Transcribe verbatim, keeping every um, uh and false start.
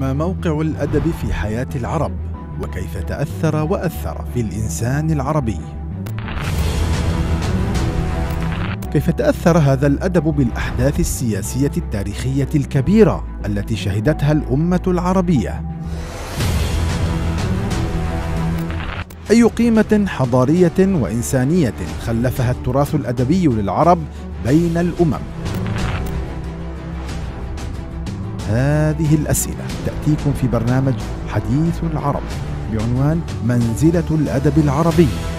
ما موقع الأدب في حياة العرب؟ وكيف تأثر وأثر في الإنسان العربي؟ كيف تأثر هذا الأدب بالأحداث السياسية التاريخية الكبيرة التي شهدتها الأمة العربية؟ أي قيمة حضارية وإنسانية خلفها التراث الأدبي للعرب بين الأمم؟ هذه الأسئلة تأتيكم في برنامج حديث العرب بعنوان منزلة الأدب العربي.